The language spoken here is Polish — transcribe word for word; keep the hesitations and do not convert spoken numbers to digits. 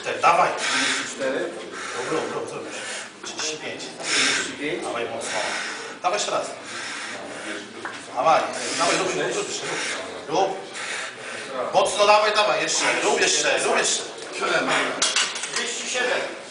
cztery, dawaj. trzydzieści cztery. Rób, rób, rób, zrobisz. trzydzieści pięć. trzydzieści pięć. Dawaj mocno. Dawaj jeszcze raz. Dawaj, dawaj, rób, rób, rób, rób. Rób. Mocno dawaj, dawaj, jeszcze, rób jeszcze, rób jeszcze. trzydzieści siedem.